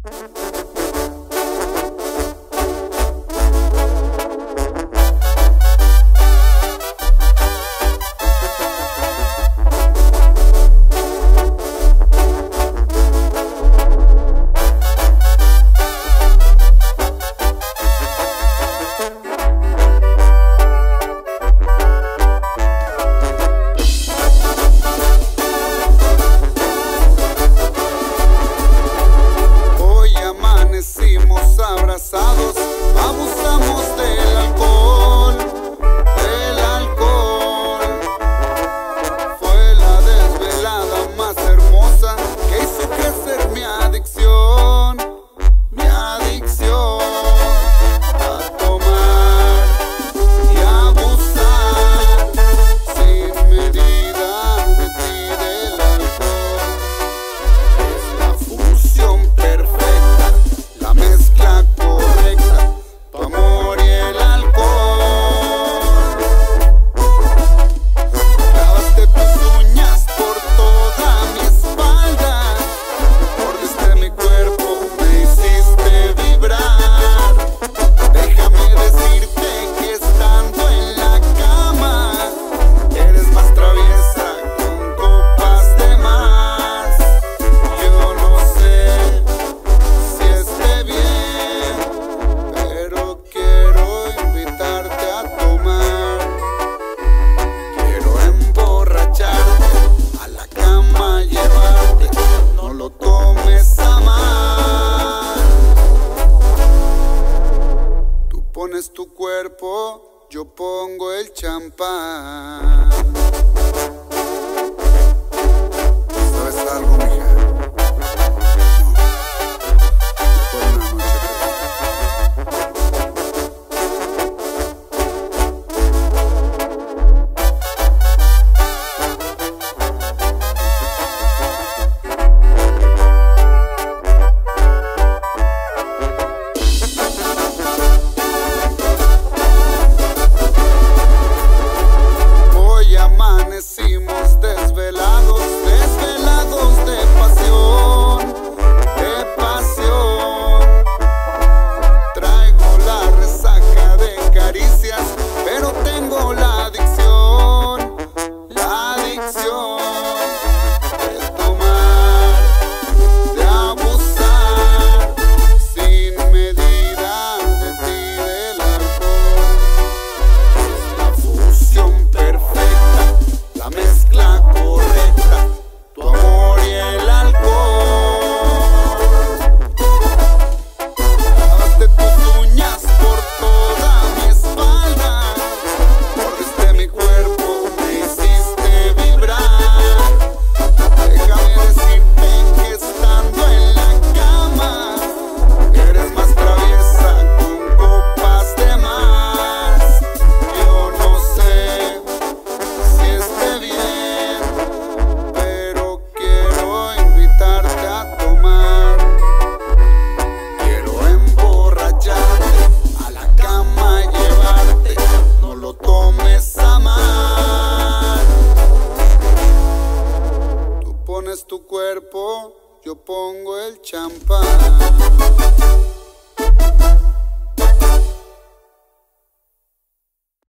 Abrazados, abusamos del alcohol, fue la desvelada más hermosa que hizo crecer mi adicción a tomar y abusar sin medida de ti, del alcohol. Es la fusión perfecta, la mezcla correcta, tu amor y el alcohol. Clavaste tus uñas por toda mi espalda, mordiste mi cuerpo, me hiciste vibrar. Déjame decirte que estando en la cama eres más traviesa con copas de más. Yo no sé si esté bien, pero quiero invitarte a tomar. Quiero emborracharte, a la cama llevarte, no lo tomes a mal. Tú pones tu cuerpo, yo pongo el champán. ¿Sabes algo, mija? Por una noche hoy amanecimos desvelados, desvelados de pasión, de pasión. Traigo la resaca de caricias, pero tengo la adicción de tomar, de abusar sin medida de ti, del alcohol. Es la fusión perfecta, la mezcla correcta, tu amor y el alcohol. Clavaste tus uñas por toda mi espalda, mordiste mi cuerpo, me hiciste vibrar. Déjame decirte que estando en la cama eres más traviesa con copas de más. Yo no sé si esté bien, pero quiero invitarte a tomar. Quiero emborracharte, a la cama llevarte, no lo tomes a mal. Tú pones tu cuerpo, yo pongo el champán.